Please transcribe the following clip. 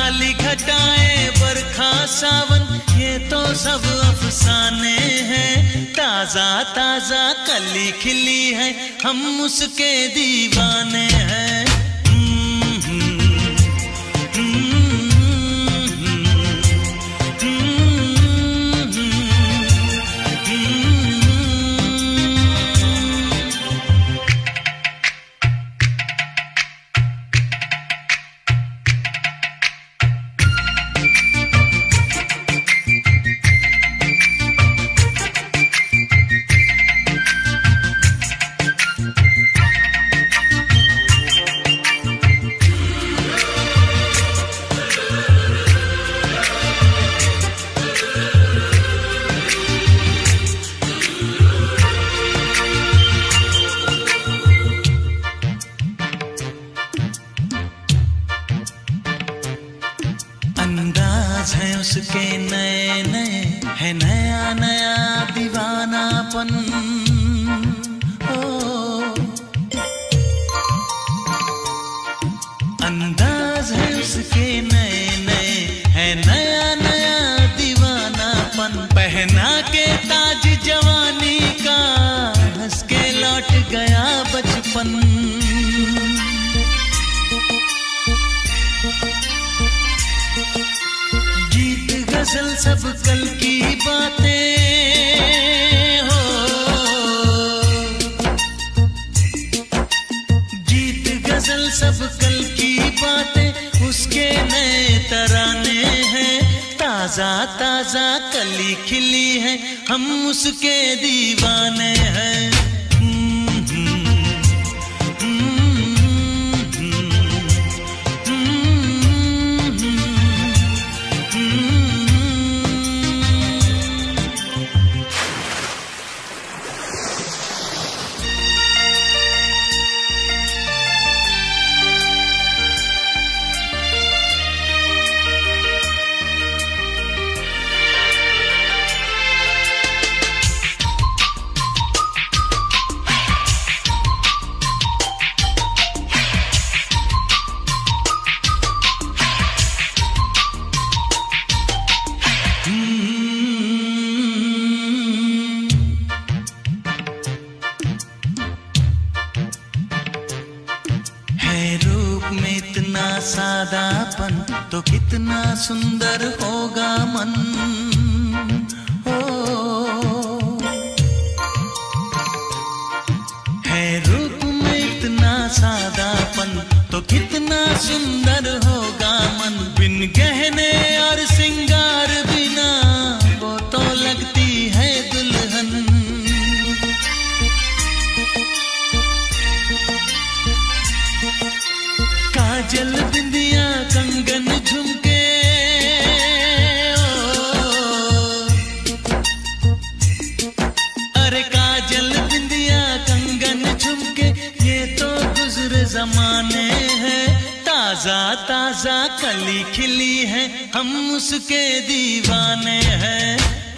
काली घटाएं बरखा सावन ये तो सब अफसाने हैं। ताजा ताजा कली खिली है हम उसके दीवाने हैं। अंदाज है उसके नए नए है नया नया दीवानापन। अंदाज है उसके नए नए है नया नया दीवानापन। पहना के ताज जवानी का हंस के लौट गया बचपन। गजल सब कल की बातें हो, गीत गजल सब कल की बातें उसके नए तराने हैं। ताजा ताजा कली खिली है हम उसके दीवाने हैं। में इतना सादापन तो कितना सुंदर होगा मन। है रूप में इतना सादापन तो कितना सुंदर होगा मन। बिन गहने और सिंगार बिना वो तो लगती है दुल्हन। काजल बिंदिया कंगन झुमके अरे काजल बिंदिया कंगन झुमके ये तो गुजरे जमाने हैं। ताजा ताजा कली खिली है हम उसके दीवाने हैं।